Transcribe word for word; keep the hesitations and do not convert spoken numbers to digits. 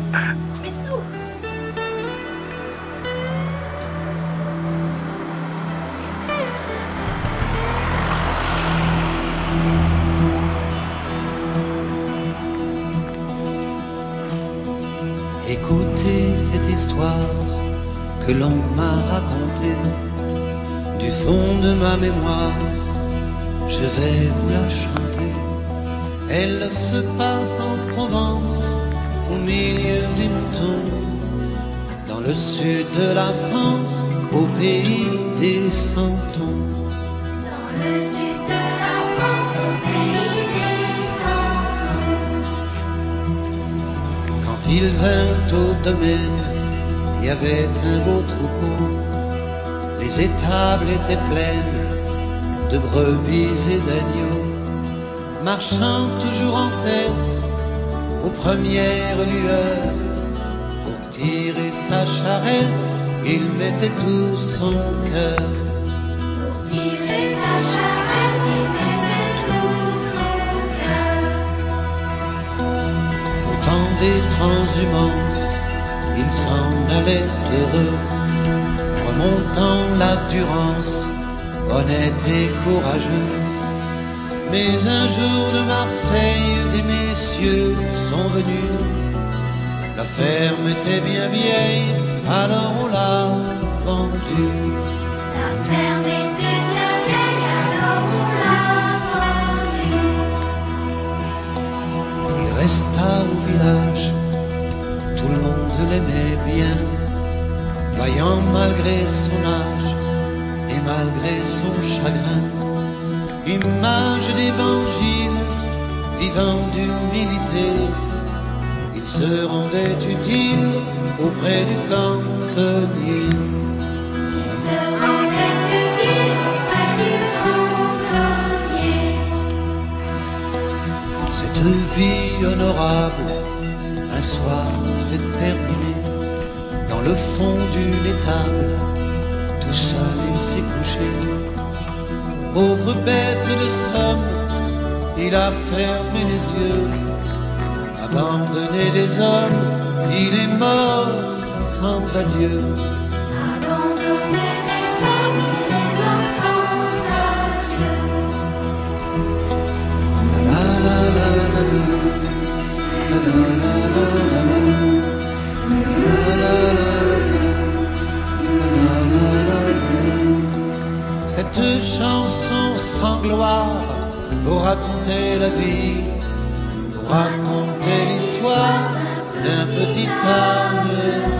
Bisous. Écoutez cette histoire que l'on m'a racontée du fond de ma mémoire, je vais vous la chanter. Elle se passe en Provence, au milieu des moutons, dans le sud de la France, au pays des Santons. Dans le sud de la France, au pays des Santons. Quand il vint au domaine, il y avait un beau troupeau. Les étables étaient pleines de brebis et d'agneaux. Marchant toujours en tête aux premières lueurs, pour tirer sa charrette, il mettait tout son cœur. Pour tirer sa charrette, il mettait tout son cœur. Au temps des transhumances, il s'en allait heureux, remontant la Durance, honnête et courageux. Mais un jour de Marseille, des messieurs sont venus. La ferme était bien vieille, alors on l'a vendue. La ferme était bien vieille, alors on l'a vendue. Il resta au village, tout le monde l'aimait bien, voyant malgré son âge et malgré son chagrin, image d'évangile, vivant d'humilité, il se rendait utile auprès du cantonnier. Il se rendait utile auprès du cantonnier. Cette vie honorable, un soir s'est terminée. Dans le fond d'une étable, tout seul il s'est couché. Pauvre bête de somme, il a fermé les yeux. Abandonné des hommes, il est mort sans adieu. Abandonné des hommes, il est mort sans adieu. La la la la la, la la la la la, la la la la la. Cette chanson sans gloire vous raconter la vie, vous raconter l'histoire d'un petit âne